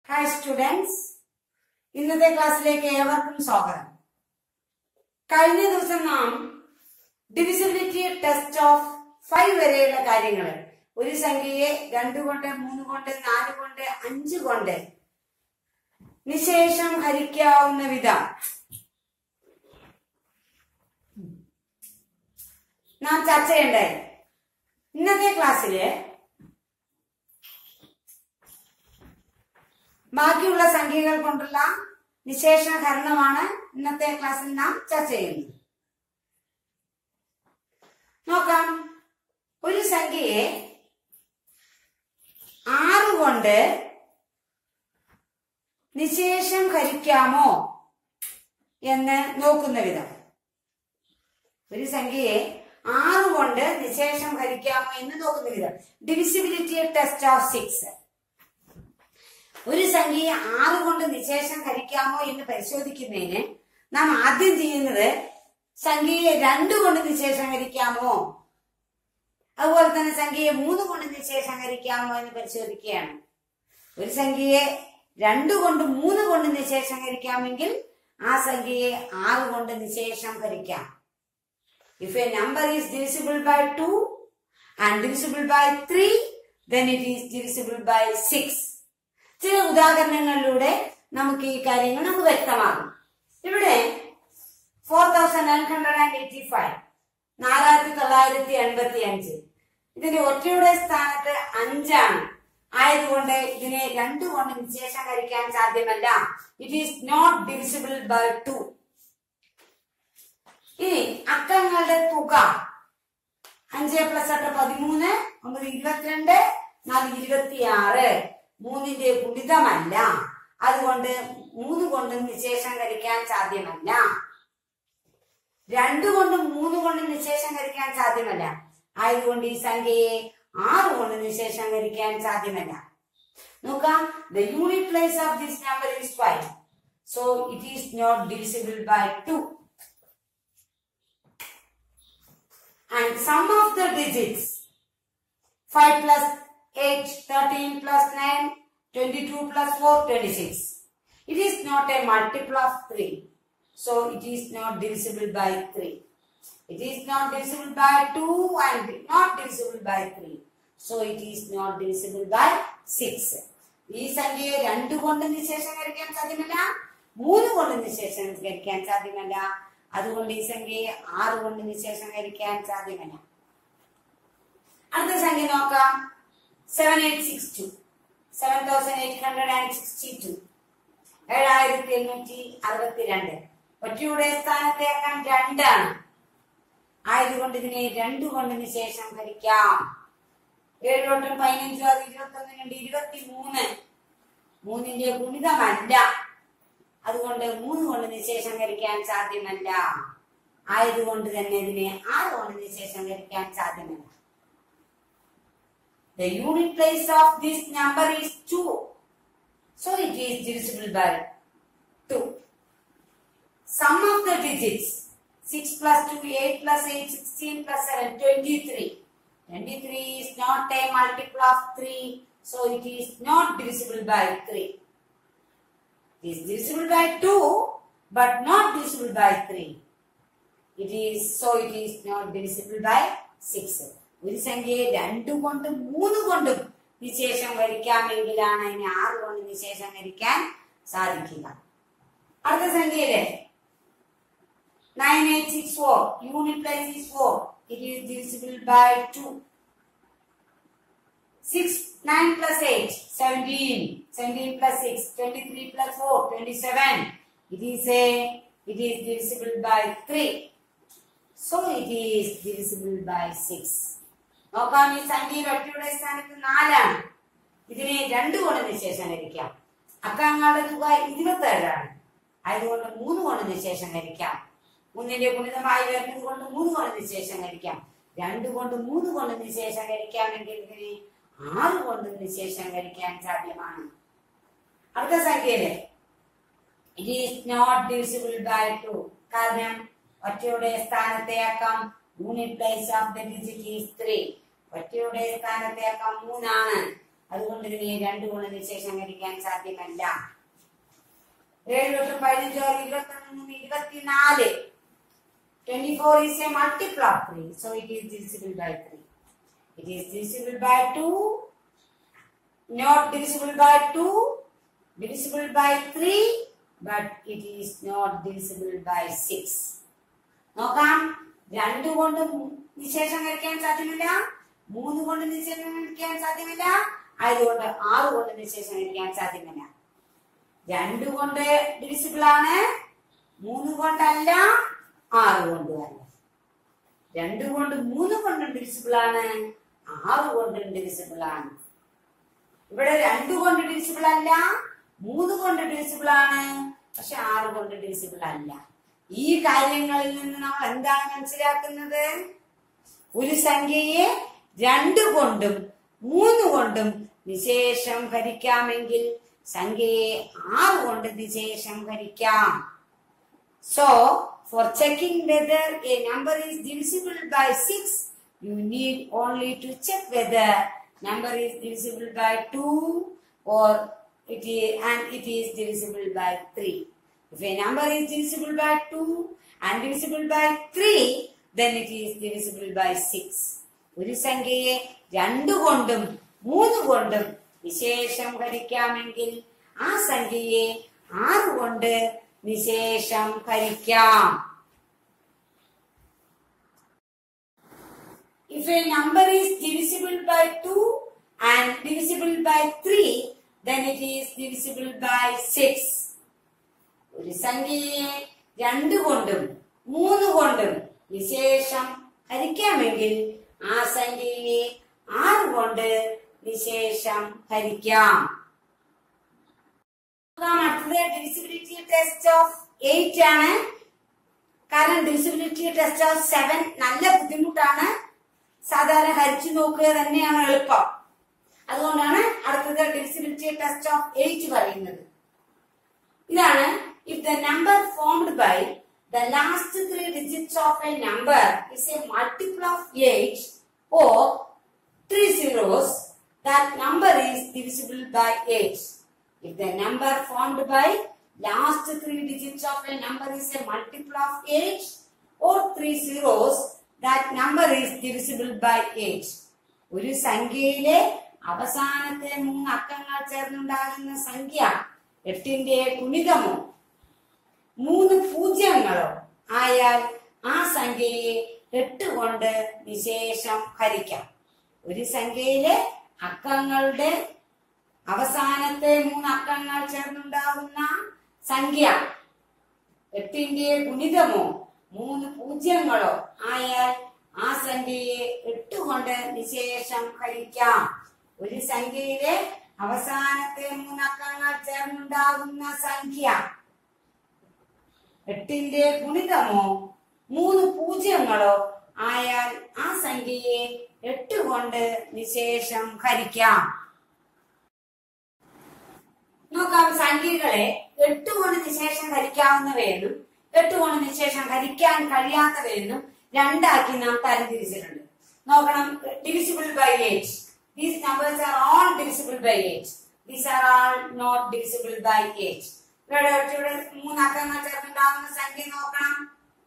Hi students, ഇന്നത്തെ ക്ലാസ്സിലേക്ക് ഏവർക്കും സ്വാഗതം. കഴിഞ്ഞ ദിവസം നാം ഡിവിസിബിലിറ്റി ടെസ്റ്റ് ഓഫ് 5 വരെയുള്ള കാര്യങ്ങൾ, ഒരു സംഖ്യയെ 2 കൊണ്ട് 3 കൊണ്ട് 4 കൊണ്ട് 5 കൊണ്ട് നിശേഷം ഹരിക്കാവുന്ന വിധം നാം ചർച്ച ചെയ്യണ്ടായി. ഇന്നത്തെ ക്ലാസ്സില് ബാക്കിയുള്ള സംഖ്യകൾ കൊണ്ടുള്ള നിശേഷ ഹരണമാണ് ഇന്നത്തെ ക്ലാസ്സിൽ നാം ചർച്ച ചെയ്യുന്നത്. നോക്കാം, ഒരു സംഖ്യയെ 6 കൊണ്ട് നിശേഷം ഹരിക്കാമോ എന്ന് നോക്കുന്ന വിധം. ഒരു സംഖ്യയെ 6 കൊണ്ട് നിശേഷം ഹരിക്കാമോ എന്ന് നോക്കുന്ന വിധം. Divisibility test of 6. ഒരു സംഖ്യയെ 6 കൊണ്ട് നിശേഷം ഹരിക്കാമോ എന്ന് പരിശോധിക്കുന്നതിന് നാം ആദ്യം ചെയ്യുന്നത് സംഖ്യയെ 2 കൊണ്ട് നിശേഷം ഹരിക്കാമോ, അതുപോലെ തന്നെ സംഖ്യയെ 3 കൊണ്ട് നിശേഷം ഹരിക്കാമോ എന്ന് പരിശോധിക്കുകയാണ്. ഒരു സംഖ്യയെ 2 കൊണ്ട് 3 കൊണ്ട് നിശേഷം ഹരിക്കാമെങ്കിൽ ആ സംഖ്യയെ 6 കൊണ്ട് നിശേഷം ഹരിക്കാം. If a number is divisible by 2 and divisible by 3, then it is divisible by 6. ചില ഉദാഹരണങ്ങളിലൂടെ നമുക്ക് ഈ കാര്യങ്ങൾ നമുക്ക് വ്യക്തമാകും. ഇവിടെ 4985 4985 ഇതിന്റെ ഒറ്റയുടെ സ്ഥാനത്ത് 5 ആണ്. ആയതുകൊണ്ട് ഇതിനെ 2 കൊണ്ട് നിശേഷം ഹരിക്കാൻ സാധ്യമല്ല. It is not divisible by 2. ഇനി അക്കങ്ങളുടെ തുക 5 + 8 13, 9 22, 4 26, 3ന്റെ ഗുണിതമല്ല. അതുകൊണ്ട് 3 കൊണ്ട് നിശേഷം ഹരിക്കാൻ സാധ്യമല്ല. 2 കൊണ്ടും 3 കൊണ്ടും നിശേഷം ഹരിക്കാൻ സാധ്യമല്ല. ആയതുകൊണ്ട് ഈ സംഖ്യയെ 6 കൊണ്ട് നിശേഷം ഹരിക്കാൻ സാധ്യമല്ല. നോക്കാം, the unit place of this number is 5, so it is not divisible by 2. And sum of the digits 5 plus 8, 13 plus 9, 22 plus 4, 26. It is not a multiple of 3, so it is not divisible by 3. It is not divisible by 2 and not divisible by 3, so it is not divisible by 6. ഈ സംഖ്യയെ 2 കൊണ്ട് നിശേഷം ഹരിക്കാൻ സാധ്യമല്ല, 3 കൊണ്ട് നിശേഷം ഹരിക്കാൻ സാധ്യമല്ല. അതുകൊണ്ട് ഈ സംഖ്യയെ 6 കൊണ്ട് നിശേഷം ഹരിക്കാൻ സാധ്യമല്ല. അടുത്ത സംഖ്യ നോക്കാം, 7862 7862 7862. ഒറ്റയുടെ സ്ഥാനത്തെ അക്കം 2 ആണ്. ആയതുകൊണ്ട് ഇതിനെ 2 കൊണ്ട് നിശേഷം ഹരിക്കാം. 7 × 15 = 21, 23. 3ന്റെ ഗുണിതമല്ല. അതുകൊണ്ട് 3 കൊണ്ട് നിശേഷം ഹരിക്കാൻ സാധ്യമല്ല. ആയതുകൊണ്ട് തന്നെ ഇതിനെ 6 കൊണ്ട് നിശേഷം ഹരിക്കാൻ സാധ്യമല്ല. The unit place of this number is 2, so it is divisible by 2. Sum of the digits 6 plus 2, 8 plus 8, 16 plus 7, 23. 23 is not a multiple of 3, so it is not divisible by 3. It is divisible by 2, but not divisible by 3. It is not divisible by 6. ഒരു സംഖ്യയെ 2 കൊണ്ടും 3 കൊണ്ടും നിശേഷം ഹരിക്കാമെങ്കിലാണ് അതിനെ 6 കൊണ്ട് നിശേഷം ഹരിക്കാൻ സാധിക്കുക. അടുത്ത സംഖ്യയിലെ 9864 unit place is 4. It is divisible by 2. 9 plus 8 17, 17 plus 6 23 plus 4 27. It is divisible by 3, so it is divisible by 6. നോക്കാം, ഈ സംഖ്യയിൽ ഒറ്റയുടെ സ്ഥാനത്ത് 4 ആണ്. ഇതിനെ 2 കൊണ്ട് നിശേഷം ഹരിക്കാം. അക്കങ്ങളുടെ തുക 27 ആണ്. ആയതുകൊണ്ട് 3 കൊണ്ട് നിശേഷം ഹരിക്കാം. 3ന്റെ ഗുണിതമായി വരുന്നത് കൊണ്ട് 3 കൊണ്ട് നിശേഷം ഹരിക്കാം. 2 കൊണ്ട് 3 കൊണ്ട് നിശേഷം ഹരിക്കാമെങ്കിൽ ഇതിനെ 6 കൊണ്ട് നിശേഷം ഹരിക്കാൻ സാധ്യമാണ്. അടുത്ത സംഖ്യയില് it is not divisible by 2. കാരണം ഒറ്റയുടെ സ്ഥാനത്തെ അക്കം unit place of the digit is 3. ഒറ്റയുടെ സ്ഥാനത്തെ അക്കം 3 ആണ്. അതുകൊണ്ട് ഇതിനെ 2 കൊണ്ട് നിശേഷം ഹരിക്കാൻ സാധ്യമല്ല. 7 × 15 23 24. 24 is a multiple of 3, so it is divisible by 3. It is divisible by 2, not divisible by 2, divisible by 3, but it is not divisible by 6. നോക്കാം, 2 കൊണ്ട് നിശേഷം ഹരിക്കാൻ സാധ്യമല്ല, 3 കൊണ്ട് നിശേഷം ഹരിക്കാൻ സാധ്യമല്ല, അതുകൊണ്ട് 6 കൊണ്ട് നിശേഷം ഹരിക്കാൻ സാധ്യമല്ല. 2 കൊണ്ട് ഡിവിസിബിൾ ആണ്, 3 കൊണ്ടല്ല, 6 കൊണ്ടും അല്ല. 2 കൊണ്ട് 3 കൊണ്ടും ഡിവിസിബിൾ ആണ്, 6 കൊണ്ടും ഡിവിസിബിൾ ആണ്. ഇവിടെ 2 കൊണ്ട് ഡിവിസിബിൾ അല്ല, 3 കൊണ്ട് ഡിവിസിബിൾ ആണ്, പക്ഷെ 6 കൊണ്ട് ഡിവിസിബിൾ അല്ല. ഈ കാര്യങ്ങളിൽ നിന്ന് നമ്മൾ എന്താണ് മനസ്സിലാക്കുന്നത്? ഒരു സംഖ്യയെ 2 കൊണ്ടും 3 കൊണ്ടും നിശേഷം ഹരിക്കാമെങ്കിൽ സംഖ്യയെ 6 കൊണ്ട് നിശേഷം ഹരിക്കാം. So, for checking whether a number is divisible by 6, you need only to check whether number is divisible by 2 or it is divisible by 3. If a number is divisible by 2 and divisible by 3, then it is divisible by 6. ഒരു സംഖ്യയെ 2 കൊണ്ടും 3 കൊണ്ടും നിശേഷം ഹരിക്കാമെങ്കിൽ ആ സംഖ്യയെ 6 കൊണ്ട് നിശേഷം ഹരിക്കാം. If a number is divisible by 2 and divisible by 3, then it is divisible by 6. ഒരു സംഖ്യയെ 2 കൊണ്ടും 3 കൊണ്ടും നിശേഷം ഹരിക്കാമെങ്കിൽ ആ സംഖ്യയെ 6 കൊണ്ട് നിശേഷം ഹരിക്കാം. അടുത്തത് ഡിവിസിബിലിറ്റി ടെസ്റ്റ് ഓഫ് 8 ആണ്. കാരണം ഡിവിസിബിലിറ്റി ടെസ്റ്റ് ഓഫ് 7 നല്ല ബുദ്ധിമുട്ടാണ്. സാധാരണ ഹരിച്ചു നോക്കുക തന്നെയാണ് എളുപ്പം. അതുകൊണ്ടാണ് അടുത്തത് ഡിവിസിബിലിറ്റി ടെസ്റ്റ് ഓഫ് 8 പറയുന്നത്. ഇതാണ്, if the number formed by the last 3 digits of a number is a multiple of 8 or 3 zeros, that number is divisible by 8. If the number formed by last 3 digits of a number is a multiple of 8 or 3 zeros, that number is divisible by 8. ഒരു സംഖ്യയിലെ അവസാനത്തെ 3 അക്കങ്ങൾ ചേർന്നുണ്ടാകുന്ന സംഖ്യ 8ന്റെ ഗുണിതമോ 3 പൂജ്യങ്ങളോ ആയാൽ ആ സംഖ്യയെ 8 കൊണ്ട് നിശേഷം ഹരിക്കാം. ഒരു സംഖ്യയിലെ അക്കങ്ങളുടെ അവസാനത്തെ 3 അക്കങ്ങൾ ചേർന്നുണ്ടാകുന്ന സംഖ്യ 8ന്റെ ഗുണിതമോ 3 പൂജ്യങ്ങളോ ആയാൽ ആ സംഖ്യയെ 8 കൊണ്ട് നിശേഷം ഹരിക്കാം. ഒരു സംഖ്യയിലെ അവസാനത്തെ 3 അക്കങ്ങൾ ചേർന്നുണ്ടാകുന്ന സംഖ്യ 8ന്റെ ഗുണിതമോ 3 പൂജ്യങ്ങളോ ആയാൽ ആ സംഖ്യയെ 8 കൊണ്ട് നിശേഷം ഹരിക്കാം. നോക്കാം, സംഖ്യകളെ 8 കൊണ്ട് നിശേഷം ഹരിക്കാവുന്നവയെന്നും 8 കൊണ്ട് നിശേഷം ഹരിക്കാൻ കഴിയാത്തവയെന്നും രണ്ടാക്കി നാം തരംതിരിച്ചിട്ടുണ്ട്. നോക്കണം, divisible by 8. These numbers are all divisible by 8. These are all not divisible by 8. ഇവിടെ 3 അക്കങ്ങൾ ചേർന്നുണ്ടാകുന്ന സംഖ്യ നോക്കണം.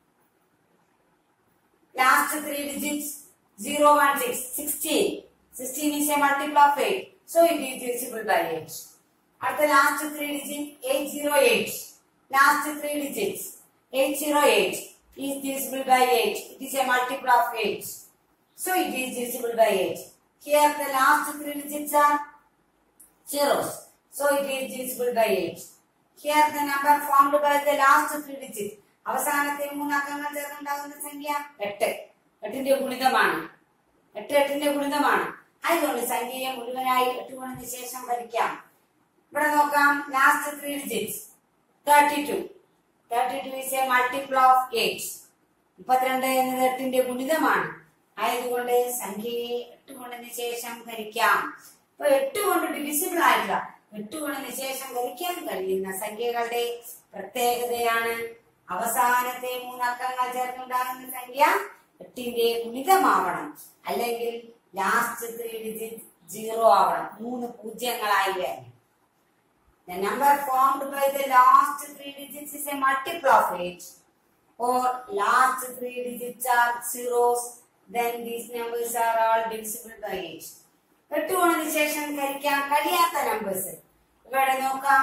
Last 3 digits 0, 1, 6, 16. 16 is a multiple of 8, so it is divisible by 8. At the last 3 digits 808. Last 3 digits 808 is divisible by 8. It is a multiple of 8, so it is divisible by 8. Here the last 3 digits are zeros, so it is divisible by 8. Here the number formed by the last 3 digits. അവസാനത്തെ 3 അക്കങ്ങൾ ചേർന്നുണ്ടാകുന്ന സംഖ്യ 8. 8ന്റെ ഗുണിതമാണ്. 8 8ന്റെ ഗുണിതമാണ്. അതുകൊണ്ട് സംഖ്യയെ മുഴുവനായി 8 കൊണ്ട് നിശേഷം ഹരിക്കാം. ഇവിടെ നോക്കാം, last 3 digits 32. 32 is a multiple of 8. 32 എന്നത് 8ന്റെ ഗുണിതമാണ്. ആയതുകൊണ്ട് സംഖ്യയെ 8 കൊണ്ട് നിശേഷം ഹരിക്കാം. അപ്പൊ 8 കൊണ്ട് ഡിവിസിബിൾ ആയിട്ടുള്ള 8 കൊണ്ട് നിശേഷം ഹരിക്കാൻ കഴിയുന്ന സംഖ്യകളുടെ പ്രത്യേകതയാണ് അവസാനത്തെ 3 അക്കങ്ങൾ ചേർന്നുണ്ടാകുന്ന സംഖ്യ 8ന്റെ ഗുണിതമാവണം. അല്ലെങ്കിൽ ലാസ്റ്റ് 3 digits 0 ആവണം. 3 പൂജ്യങ്ങളായി വരണം. The number formed by the last 3 digits is a multiple of 8 or last 3 digits are zeros, then these numbers are all divisible by 8. 8 കൊണ്ടതിന് ശേഷം ഹരിക്കാൻ കഴിയാത്ത നമ്പേഴ്സ് ഇവിടെ നോക്കാം.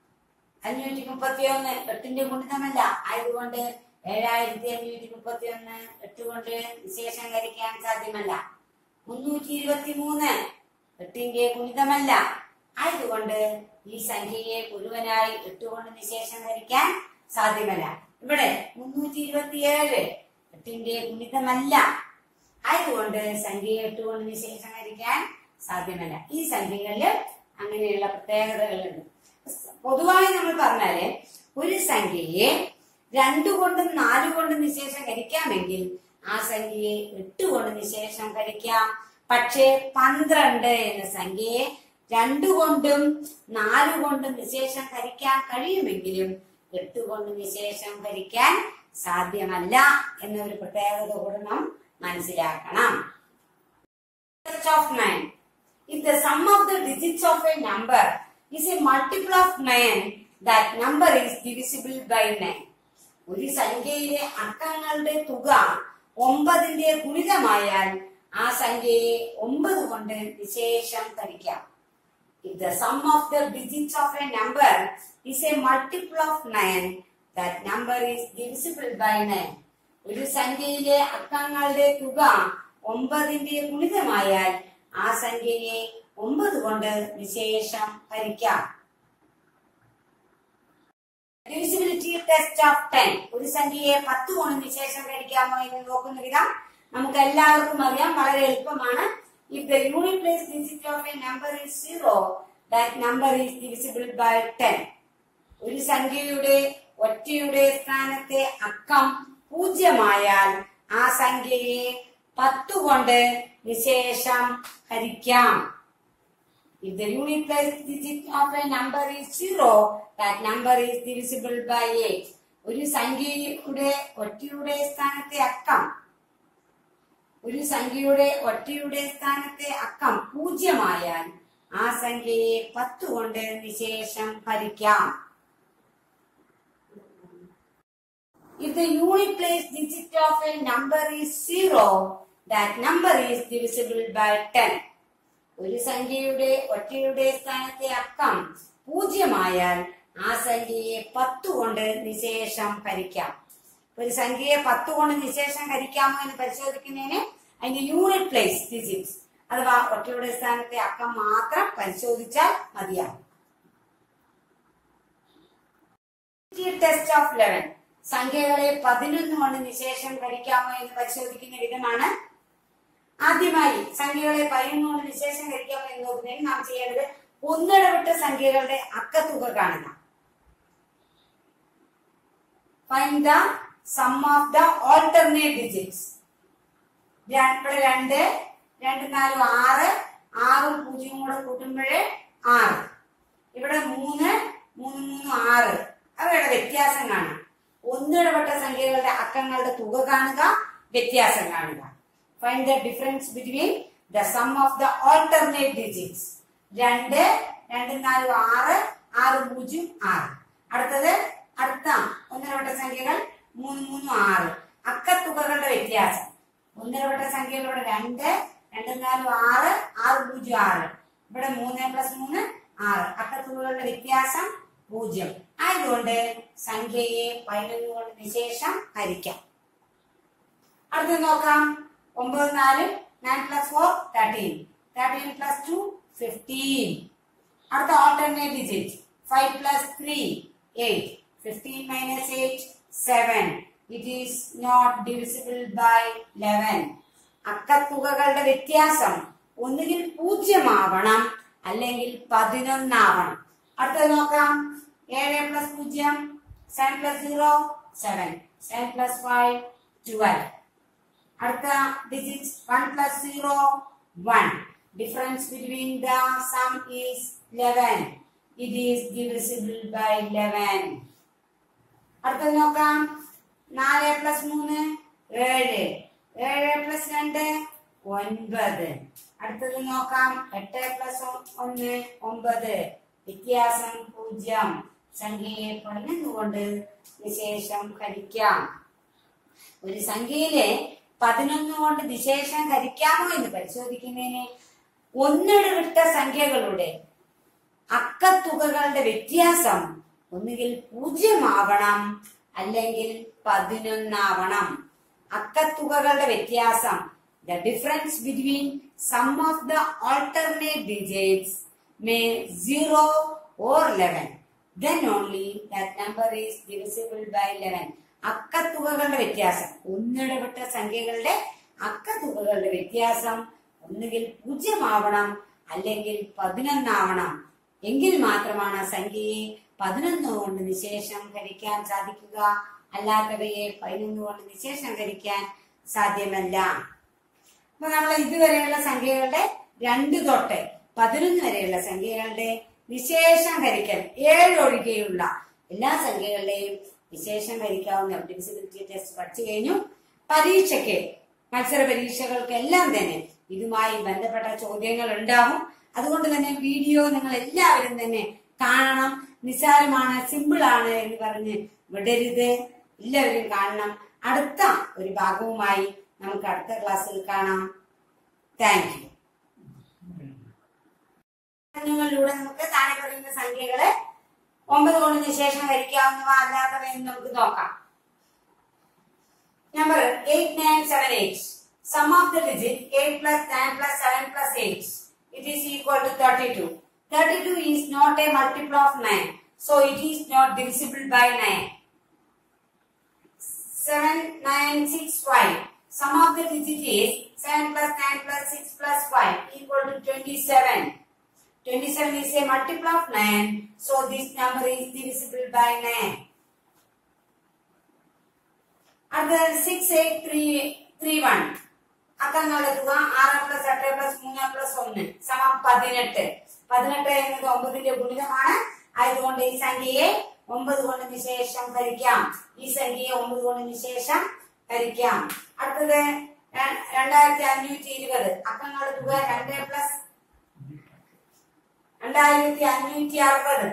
531 8ന്റെ ഗുണിതമല്ല ആയതുകൊണ്ട് 7531 8 കൊണ്ട് നിശേഷം ഹരിക്കാൻ സാധ്യമല്ല. 323 8ന്റെ ഗുണിതമല്ല ആയതുകൊണ്ട് ഈ സംഖ്യയെ മുഴുവനായി 8 കൊണ്ട് നിശേഷം ഹരിക്കാൻ സാധ്യമല്ല. ഇവിടെ 327 8ന്റെ ഗുണിതമല്ല ആയതുകൊണ്ട് സംഖ്യയെ 8 കൊണ്ട് നിശേഷം ഹരിക്കാൻ സാധ്യമല്ല. ഈ സംഖ്യകളിൽ അങ്ങനെയുള്ള പ്രത്യേകതകളുണ്ട്. പൊതുവായി നമ്മൾ പറഞ്ഞാല് ഒരു സംഖ്യയെ 2 കൊണ്ടും 4 കൊണ്ടും നിശേഷം ഹരിക്കാമെങ്കിൽ ആ സംഖ്യയെ 8 കൊണ്ട് നിശേഷം ഹരിക്കാം. പക്ഷേ 12 എന്ന സംഖ്യയെ 2 കൊണ്ടും 4 കൊണ്ടും നിശേഷം ഹരിക്കാൻ കഴിയുമെങ്കിലും 8 കൊണ്ട് നിശേഷം ഹരിക്കാൻ സാധ്യമല്ല എന്നൊരു പ്രത്യേകത കൂടെ നാം മനസ്സിലാക്കണം. Of 9. If the sum of the digits of a number is a multiple of 9, that number is divisible by 9. ഒരു സംഖ്യയിലെ അക്കങ്ങളുടെ തുക 9ന്റെ ഗുണിതമായാൽ ആ സംഖ്യയെ 9 കൊണ്ട് നിശേഷം ഹരിക്കാം. If the sum of the digits of a number is a multiple of 9, that number is divisible by 9. ഒരു സംഖ്യയിലെ അക്കങ്ങളുടെ തുക 9ന്റെ ഗുണിതമായാൽ ആ സംഖ്യയെ 9 കൊണ്ട് നിശേഷം ഹരിക്കാം. Divisibility test of 10. ഒരു സംഖ്യയെ 10 കൊണ്ട് നിശേഷം ഹരിക്കാമോ എന്ന് നോക്കുന്ന വിധം നമുക്ക് എല്ലാവർക്കും അറിയാം, വളരെ എളുപ്പമാണ്. If the unit place digit of a number is 0, that number is divisible by 10. ഒരു സംഖ്യയുടെ ഒറ്റയുടെ സ്ഥാനത്തെ അക്കം 0 ആയാൽ ആ സംഖ്യയെ 10 കൊണ്ട് നിശേഷം ഹരിക്കാം. If the unit place digit of a number is 0, that number is divisible by 8. ഒരു സംഖ്യയുടെ ഒറ്റയുടെ സ്ഥാനത്തെ അക്കം 0 ആയാൽ ആ സംഖ്യയെ 10 കൊണ്ട് നിശേഷം ഹരിക്കാം. If the unit place digit of a number is 0, that number is divisible by 10. ഒരു സംഖ്യയുടെ ഒറ്റയുടെ സ്ഥാനത്തെ അക്കം 0 ആയാൽ ആ സംഖ്യയെ 10 കൊണ്ട് നിശേഷം ഹരിക്കാം. ഒരു സംഖ്യയെ 10 കൊണ്ട് നിശേഷം ഹരിക്കാമോ എന്ന് പരിശോധിക്കുന്നതിന് അതിന്റെ യൂണിറ്റ് പ്ലേസ് ഡിജിറ്റ്സ് അഥവാ ഒറ്റയുടെ സ്ഥാനത്തെ അക്കം മാത്രം പരിശോധിച്ചാൽ മതിയാകും. Test of 11. സംഖ്യകളെ 11 കൊണ്ട് നിശേഷം ഹരിക്കാമോ എന്ന് പരിശോധിക്കുന്ന വിധമാണ്. ആദ്യമായി സംഖ്യകളെ 11 കൊണ്ട് നിശേഷം ഹരിക്കാമോ എന്ന് നോക്കുന്നതിന് നാം ചെയ്യേണ്ടത് ഒന്നിടവിട്ട സംഖ്യകളുടെ അക്കത്തുക കാണുക. Find the sum of the alternate digits. 2, 2, 4, 6, 6 0 കൂടെ കൂട്ടുമ്പോഴേ 6. ഇവിടെ 3, 3, 3, 6. അവയുടെ വ്യത്യാസം കാണാം. ഒന്നിടവിട്ട സംഖ്യകളുടെ അക്കങ്ങളുടെ തുക കാണുക, വ്യത്യാസം കാണുക. Find the difference between the sum of the alternate digits. 2, 2, 4, 6, 6 0, 6. അടുത്തത് അടുത്ത ഒന്നിടവിട്ട സംഖ്യകൾ 3, 3, 6. അക്കത്തുകകളുടെ വ്യത്യാസം. ഒന്നിടവിട്ട സംഖ്യകളുടെ 2, 2, 4, 6, 6 0, 6. ഇവിടെ 3 + 3 6. അക്കത്തുകകളുടെ വ്യത്യാസം 0 ആയതുകൊണ്ട് സംഖ്യയെ 11 കൊണ്ട് നിശേഷം ഹരിക്കാം. അടുത്ത് നോക്കാം. 9, 4, 9 + 4 13. 13 + 2 15. അടുത്ത alternate digit 5 + 3 8. 15 - 8 7. It is not divisible by 11. അക്കത്തുകകളുടെ വ്യത്യാസം ഒന്നുകിൽ 0 ആവണം അല്ലെങ്കിൽ 11 ആവണം. അടുത്തത് നോക്കാം. 7 + 0 7 + 0 7. 7 + 5 12. അടുത്ത digit 1 + 0 1. Difference between the sum is 11. It is divisible by 11. അടുത്ത നോക്കാം. 4 + 3 7. 7 + 2 9. അടുത്തത് നോക്കാം. 8 + 1 9. വ്യത്യാസം 0. സംഖ്യയെ 11 കൊണ്ട് നിശേഷം ഹരിക്കാം. ഒരു സംഖ്യയിലെ 11 കൊണ്ട് നിശേഷം ഹരിക്കാമോ എന്ന് പരിശോധിക്കുന്നതിന് ഒന്നിടവിട്ട സംഖ്യകളുടെ അക്കത്തുകകളുടെ വ്യത്യാസം ഒന്നുകിൽ 0 ആവണം അല്ലെങ്കിൽ 11 ആവണം. അക്കത്തുകകളുടെ വ്യത്യാസം, the difference between sum of the alternate digits may 0 or 11. Then only that number is divisible by 11. അക്കത്തുകകളുടെ വ്യത്യാസം, ഒന്നിടവിട്ട സംഖ്യകളുടെ അക്കത്തുകകളുടെ വ്യത്യാസം ഒന്നുകിൽ 0 ആവണം അല്ലെങ്കിൽ 11 ആവണം. എങ്കിൽ മാത്രമാണ് സംഖ്യയെ 11 കൊണ്ട് നിശേഷം ഹരിക്കാൻ സാധിക്കുക. അല്ലാത്തവയെ 11 കൊണ്ട് നിശേഷം ഹരിക്കാൻ സാധ്യമല്ല. അപ്പൊ നമ്മൾ ഇതുവരെയുള്ള സംഖ്യകളുടെ 2 തൊട്ട് 11 വരെയുള്ള സംഖ്യകളുടെ നിശേഷം ഹരിക്കൽ 7 ഒഴികെയുള്ള എല്ലാ സംഖ്യകളുടെയും നിശേഷം ഹരിക്കാവുന്ന ഡിവിസിബിലിറ്റി ടെസ്റ്റ് പഠിച്ചു കഴിഞ്ഞു. പരീക്ഷയ്ക്ക്, മത്സര പരീക്ഷകൾക്കെല്ലാം തന്നെ ഇതുമായി ബന്ധപ്പെട്ട ചോദ്യങ്ങൾ ഉണ്ടാവും. അതുകൊണ്ട് തന്നെ വീഡിയോ നിങ്ങൾ എല്ലാവരും തന്നെ കാണണം. നിസ്സാരമാണ്, സിമ്പിൾ ആണ് എന്ന് പറഞ്ഞ് വിടരുത്. എല്ലാവരും കാണണം. അടുത്ത ഒരു ഭാഗവുമായി നമുക്ക് അടുത്ത ക്ലാസ്സിൽ കാണാം. Thank you. ിലൂടെ നമുക്ക് താഴെ പറയുന്ന സംഖ്യകള് 9 കൊണ്ട് നിശേഷം ഹരിക്കാവുന്നവ അല്ലാത്തവ എന്ന് നമുക്ക് നോക്കാം. Number 8, 9, 7, 8. Sum of the digit 8 plus 9 plus 7 plus 8. It is equal to 32. 32 is not a multiple of 9. So it is not divisible by 9. 7, 9, 6, 5. Sum of the digit is 7 plus 9 plus 6 plus 5 equal to 27. 27 is a multiple of 9. So this number is divisible by 9. Other 6, 8, 3, 3, 1. അക്കങ്ങളുടെ തുക 6 + 8 + 3 + 1 സമം 18. 18 എന്നത് 9ന്റെ ഗുണിതമാണ്. ആയതുകൊണ്ട് ഈ സംഖ്യയെ 9 കൊണ്ട് നിശേഷം ഹരിക്കാം. ഈ സംഖ്യയെ 9 കൊണ്ട് നിശേഷം ഹരിക്കാം. അടുത്തത് 2520. അക്കങ്ങളുടെ തുക 2 + 2560.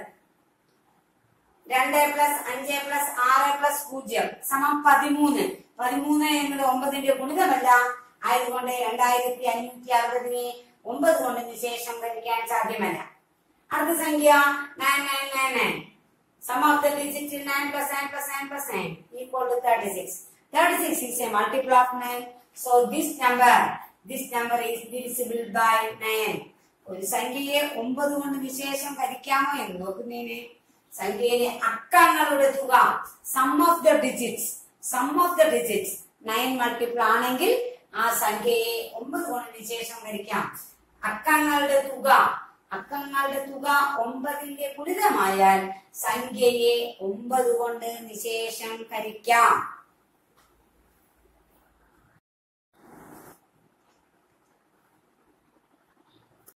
2 + 5 + 6 + 0 സമം 13. 13 എന്നത് 9ന്റെ ഗുണിതമല്ല. ആയതുകൊണ്ട് 2560നെ 9 കൊണ്ട് നിശേഷം ഹരിക്കാൻ സാധ്യമല്ല. അടുത്ത സംഖ്യ 9999. Sum of the digits 9 + 9 + 9 + 9 equal to 36. 36 is a multiple of 9. So this number is divisible by 9. ഒരു സംഖ്യയെ 9 കൊണ്ട് നിശേഷം ഹരിക്കാമോ എന്ന് നോക്കുന്നതിന് സംഖ്യയിലെ അക്കങ്ങളുടെ തുക, sum of the digits 9 multiple ആണെങ്കിൽ ആ സംഖ്യയെ 9 കൊണ്ട് നിശേഷം ഹരിക്കാം. അക്കങ്ങളുടെ തുക 9ന്റെ ഗുണിതമായാൽ സംഖ്യയെ 9 കൊണ്ട് നിശേഷം ഹരിക്കാം.